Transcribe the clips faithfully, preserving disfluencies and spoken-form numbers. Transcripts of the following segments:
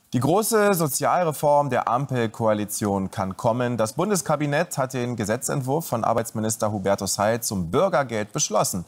Die große Sozialreform der Ampelkoalition kann kommen. Das Bundeskabinett hat den Gesetzentwurf von Arbeitsminister Hubertus Heil zum Bürgergeld beschlossen.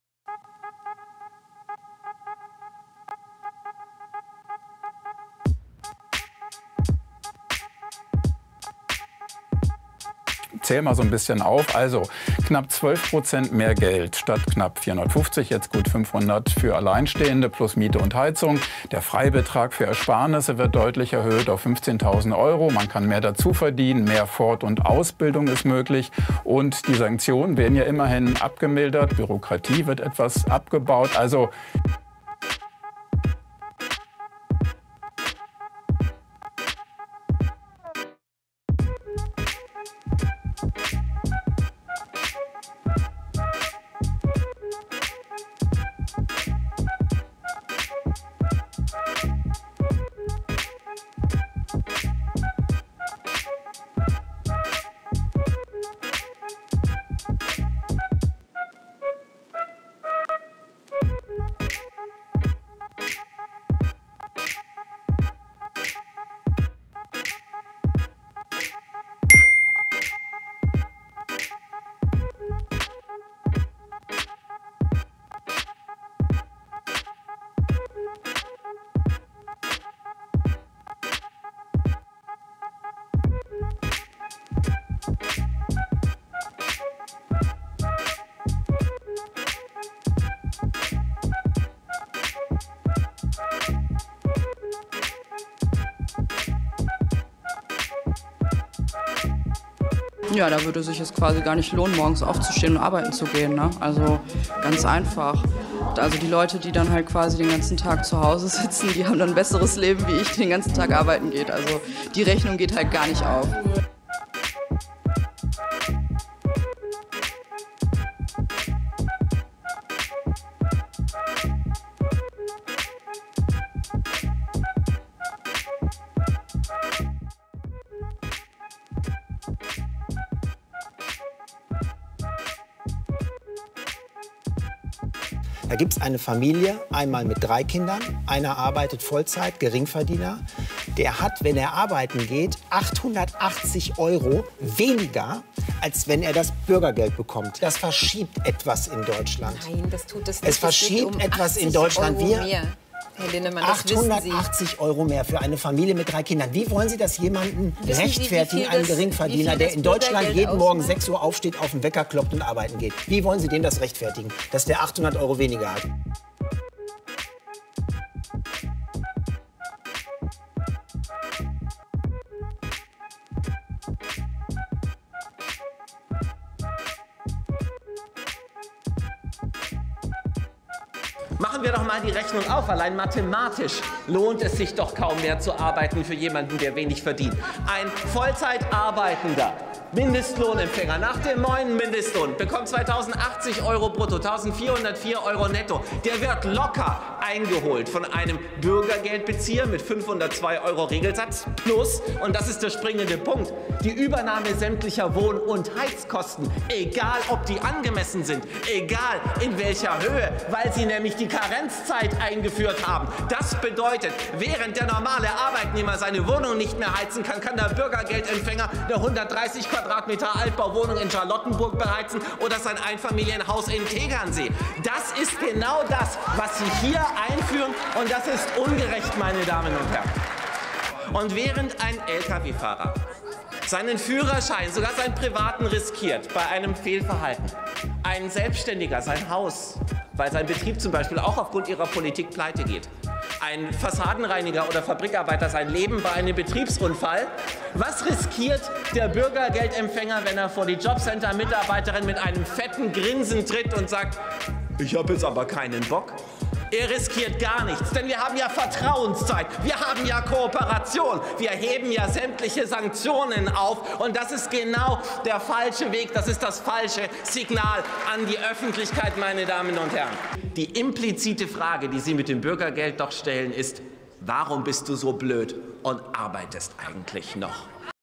Zähl mal so ein bisschen auf. Also knapp zwölf Prozent mehr Geld statt knapp vierhundertfünfzig, jetzt gut fünfhundert für Alleinstehende plus Miete und Heizung. Der Freibetrag für Ersparnisse wird deutlich erhöht auf fünfzehntausend Euro. Man kann mehr dazu verdienen, mehr Fort- und Ausbildung ist möglich. Und die Sanktionen werden ja immerhin abgemildert. Bürokratie wird etwas abgebaut. Also ja, da würde sich es quasi gar nicht lohnen, morgens aufzustehen und arbeiten zu gehen, ne? Also ganz einfach. Also die Leute, die dann halt quasi den ganzen Tag zu Hause sitzen, die haben dann ein besseres Leben, wie ich, die den ganzen Tag arbeiten geht. Also die Rechnung geht halt gar nicht auf. Da gibt es eine Familie, einmal mit drei Kindern. Einer arbeitet Vollzeit, Geringverdiener. Der hat, wenn er arbeiten geht, achthundertachtzig Euro weniger, als wenn er das Bürgergeld bekommt. Das verschiebt etwas in Deutschland. Nein, das tut es nicht. Es verschiebt um etwas in Deutschland. Euro Wir mehr. Herr Linnemann, das achthundertachtzig Euro mehr für eine Familie mit drei Kindern. Wie wollen Sie das jemanden wissen rechtfertigen, Sie, einen das, Geringverdiener, der in Deutschland jeden Morgen sechs Uhr aufsteht, auf den Wecker kloppt und arbeiten geht? Wie wollen Sie dem das rechtfertigen, dass der achthundert Euro weniger hat? Machen wir doch mal die Rechnung auf. Allein mathematisch lohnt es sich doch kaum mehr zu arbeiten für jemanden, der wenig verdient. Ein Vollzeitarbeitender Mindestlohnempfänger nach dem neuen Mindestlohn bekommt zweitausendachtzig Euro brutto, eintausendvierhundertvier Euro netto. Der wird locker eingeholt von einem Bürgergeldbezieher mit fünfhundertzwei Euro Regelsatz plus, und das ist der springende Punkt, die Übernahme sämtlicher Wohn- und Heizkosten, egal ob die angemessen sind, egal in welcher Höhe, weil sie nämlich die Karenzzeit eingeführt haben. Das bedeutet, während der normale Arbeitnehmer seine Wohnung nicht mehr heizen kann, kann der Bürgergeldempfänger eine hundertdreißig Quadratmeter Altbauwohnung in Charlottenburg beheizen oder sein Einfamilienhaus in Tegernsee. Das ist genau das, was Sie hier einführen, und das ist ungerecht, meine Damen und Herren. Und während ein L K W-Fahrer seinen Führerschein, sogar seinen privaten, riskiert bei einem Fehlverhalten, ein Selbstständiger sein Haus, weil sein Betrieb zum Beispiel auch aufgrund ihrer Politik pleite geht, ein Fassadenreiniger oder Fabrikarbeiter sein Leben bei einem Betriebsunfall, was riskiert der Bürgergeldempfänger, wenn er vor die Jobcenter-Mitarbeiterin mit einem fetten Grinsen tritt und sagt, ich habe jetzt aber keinen Bock? Er riskiert gar nichts, denn wir haben ja Vertrauenszeit, wir haben ja Kooperation, wir heben ja sämtliche Sanktionen auf, und das ist genau der falsche Weg, das ist das falsche Signal an die Öffentlichkeit, meine Damen und Herren. Die implizite Frage, die Sie mit dem Bürgergeld doch stellen, ist, warum bist du so blöd und arbeitest eigentlich noch?